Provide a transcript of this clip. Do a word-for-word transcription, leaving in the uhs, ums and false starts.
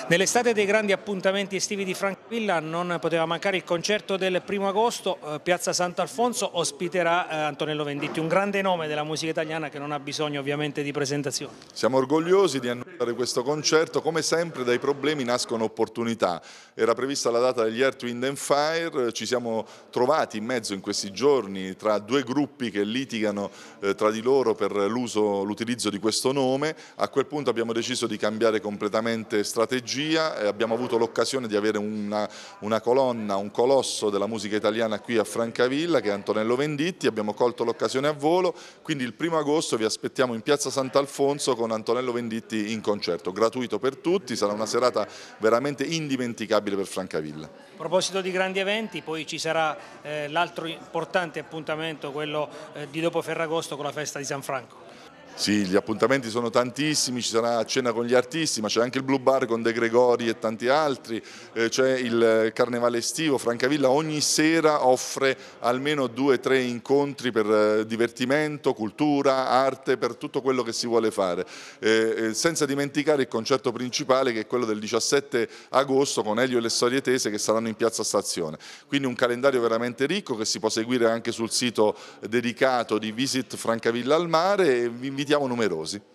Nell'estate dei grandi appuntamenti estivi di Francavilla non poteva mancare il concerto del primo agosto. Piazza Sant'Alfonso ospiterà Antonello Venditti, un grande nome della musica italiana che non ha bisogno ovviamente di presentazioni. Siamo orgogliosi di annunciare questo concerto. Come sempre dai problemi nascono opportunità. Era prevista la data degli Earth, Wind and Fire, ci siamo trovati in mezzo in questi giorni tra due gruppi che litigano eh, tra di loro per l'utilizzo di questo nome. A quel punto abbiamo deciso di cambiare completamente strategia e abbiamo avuto l'occasione di avere una, una colonna, un colosso della musica italiana qui a Francavilla che è Antonello Venditti. Abbiamo colto l'occasione a volo, quindi il primo agosto vi aspettiamo in Piazza Sant'Alfonso con Antonello Venditti in concerto, gratuito per tutti, sarà una serata veramente indimenticabile per Francavilla. A proposito di grandi eventi, poi ci sarà eh, l'altro importante appuntamento, quello eh, di dopo Ferragosto con la festa di San Franco. Sì, gli appuntamenti sono tantissimi, ci sarà cena con gli artisti, ma c'è anche il Blue Bar con De Gregori e tanti altri, eh, c'è il carnevale estivo. Francavilla ogni sera offre almeno due o tre incontri per eh, divertimento, cultura, arte, per tutto quello che si vuole fare, eh, senza dimenticare il concerto principale che è quello del diciassette agosto con Elio e le Storie Tese che saranno in Piazza Stazione. Quindi un calendario veramente ricco che si può seguire anche sul sito dedicato di Visit Francavilla al Mare e vi invitiamo numerosi.